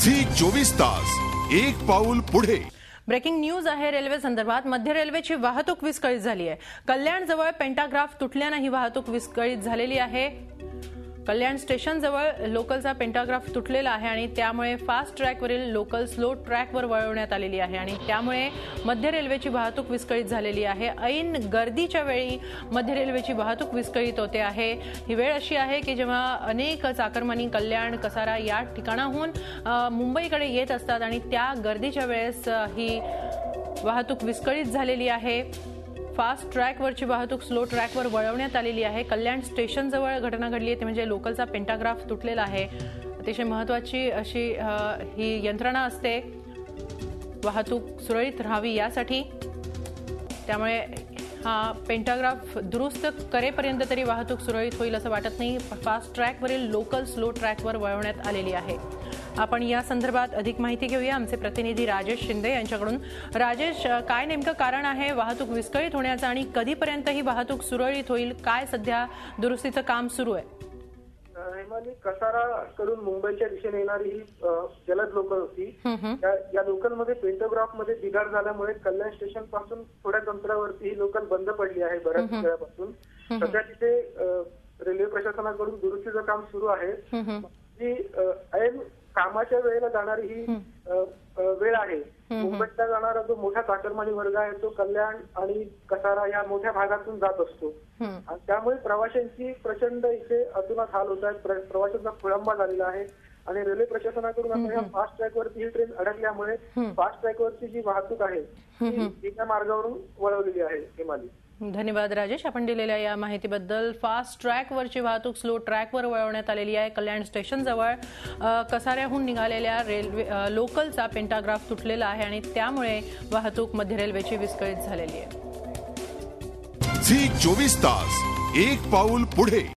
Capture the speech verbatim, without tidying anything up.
Zee चोवीस तास एक पाऊल पुढे। ब्रेकिंग न्यूज आहे रेल्वे संदर्भात। मध्य रेल्वेची वाहतूक विस्कळीत झाली आहे। कल्याण जवळ पेंटाग्राफ तुटल्याने ही वाहतूक विस्कळीत झालेली आहे। कल्याण स्टेशन जवळ लोकलचा पेंटाग्राफ तुटलेला आहे आणि त्यामुळे फास्ट ट्रॅकवरील लोकल स्लो ट्रॅकवर वळवण्यात आलेली आहे आणि त्यामुळे मध्य रेल्वेची वाहतूक विस्कळीत झालेली आहे। ऐन गर्दीच्या वेळी मध्य रेल्वेची वाहतूक विस्कळीत होते आहे। ही वेळ अशी आहे की जेव्हा अनेक चाकरमानी कल्याण कसारा या ठिकाणाहून मुंबईकडे येत असतात आणि त्या गर्दीच्या वेळेस ही वाहतूक विस्कळीत झालेली आहे। फास्ट ट्रॅकवरची वाहतूक स्लो ट्रॅकवर वळवण्यात आलेली आहे। कल्याण स्टेशन जवळ घटना घडली आहे, ते म्हणजे लोकलचा पेंटाग्राफ तुटलेला आहे। अतिशय महत्त्वाची अशी ही यंत्रणा असते वाहतूक सुरळीत राहावी यासाठी। त्यामुळे हा पेंटाग्राफ दुरुस्त करेपर्यंत तरी वाहतूक सुरळीत होईल असं वाटत नाही। फास्ट ट्रॅकवरील लोकल स्लो ट्रॅकवर वळवण्यात आलेली आहे। आपण या संदर्भात अधिक माहिती घेऊया आमचे प्रतिनिधी राजेश शिंदे यांच्याकडून। राजेश, काय नेमकं कारण आहे वाहतूक विस्कळीत होण्याचं आणि कधीपर्यंत ही वाहतूक सुरळीत होईल? काय सध्या दुरुस्तीचं काम सुरू आहे? हेमाली, कसारा कडून मुंबईच्या दिशेने येणारी ही जलद लोकल होती। या लोकलमध्ये पेंटोग्राफ मध्ये बिघाड झाल्यामुळे कल्याण स्टेशन पासून थोड्याच अंतरावरती ही लोकल बंद पडली आहे बऱ्याच वेळापासून। सध्या तिथे रेल्वे प्रशासनाकडून दुरुस्तीचं काम सुरू आहे। जी ऐन कामाच्या वेळेला जाणारी ही वेळ आहे। मुंबईला जाणारा जो मोठा चाकरमानी वर्ग आहे तो कल्याण आणि कसारा या मोठ्या भागातून जात असतो आणि त्यामुळे प्रवाशांची प्रचंड इथे अतोनात हाल होत आहेत। प्रवाशांचा खोळंबा झालेला आहे आणि रेल्वे प्रशासनाकडून आता या फास्ट ट्रॅकवरती ही ट्रेन अडकल्यामुळे फास्ट ट्रॅकवरची जी वाहतूक आहे ती एका मार्गावरून वळवलेली आहे। हिमाली, धन्यवाद राजेश, आपण दिलेल्या या माहितीबद्दल। फास्ट ट्रॅकवरची वाहतूक स्लो ट्रॅकवर वळवण्यात आलेली आहे। कल्याण स्टेशन जवळ कसाऱ्याहून निघालेल्या रेल्वे लोकलचा पेंटाग्राफ तुटलेला आहे आणि त्यामुळे वाहतूक मध्य रेल्वेची विस्कळीत झालेली आहे। झी चोवीस तास एक पाऊल पुढे।